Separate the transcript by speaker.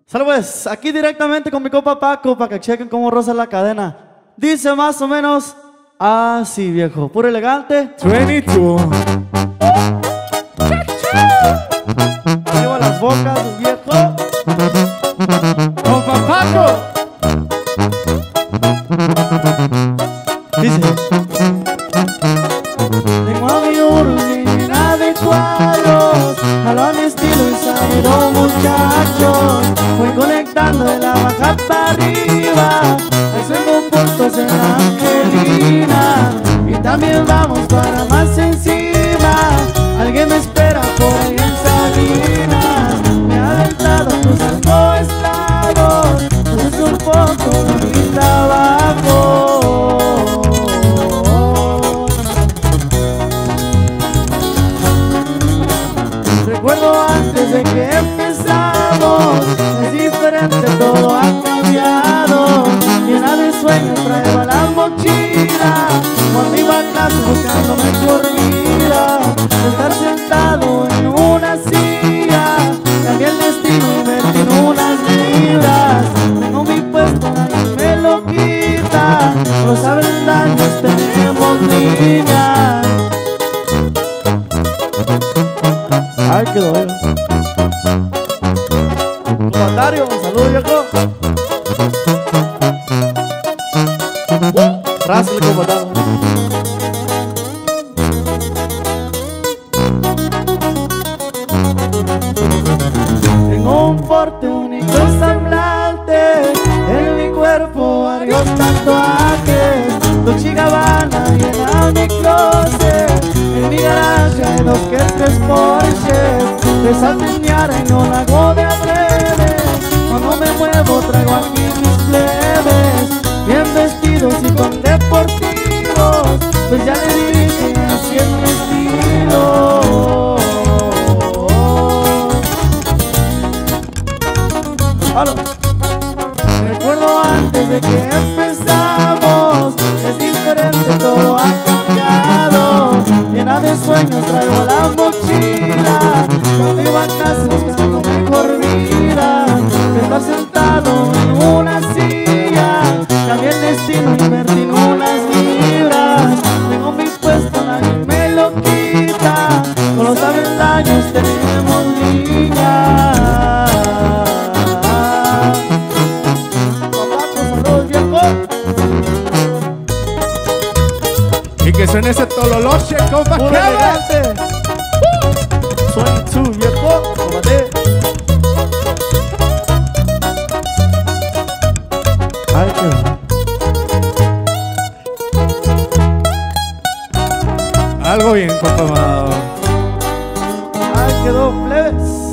Speaker 1: Sale pues, aquí directamente con mi compa Paco para que chequen cómo roza la cadena. Dice más o menos así, viejo, puro elegante.
Speaker 2: 22.
Speaker 1: Lleva las bocas, viejo.
Speaker 2: Compa Paco.
Speaker 1: Dice: tengo a mi urbina de cuadros, jalo a mi estilo y salieron muchachos. Voy conectando de la baja para arriba, haciendo puntos en la Angelina. Y también vamos para más encima, alguien me espera por ahí en Salinas. Me ha aventado cruzando estados, entonces un poco de mi trabajo. Recuerdo antes de que empezamos, es diferente, todo ha cambiado. Llena de sueños traigo la mochila, cuando iba a clase buscando mejor vida. Estar sentado en una silla, cambié el destino y metí en unas libras. Tengo mi puesto, nadie me lo quita, no saben daños, tenemos niñas. Ay, quedó bueno. Comentario, saludos, viejo. Rásale, comentario. Tengo un porte único semblante, en mi cuerpo varios tatuajes. Dolce & Gabbana llena mi closet, en mi garaje hay 2 que 3 Porsches. Desalteñar y no la hago de adrede, cuando me muevo traigo aquí mis plebes. Bien vestidos y con deportivos, pues ya le dije así es mi estilo. ¡Halo! Recuerdo antes de que empezamos, es diferente, todo ha cambiado. Llena de sueños traigo la mochila, cuando iba a casa buscando mejor vida. Estar sentado en una silla, cambié el destino, invertí en unas libras. Tengo mi puesto, nadie me lo quita, con los avendaños tenemos niñas.
Speaker 2: Y que suene ese tololoche, compa
Speaker 1: Puro
Speaker 2: Kevin.
Speaker 1: elegante. 22, viejo. Tómate. Ay, quedó.
Speaker 2: Algo bien, compa amado.
Speaker 1: Ay, quedó, plebes.